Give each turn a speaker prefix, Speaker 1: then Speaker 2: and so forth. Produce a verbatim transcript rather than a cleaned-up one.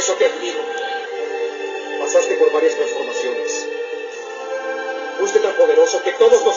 Speaker 1: eso te admiro. Pasaste por varias transformaciones. Fuiste tan poderoso que todos los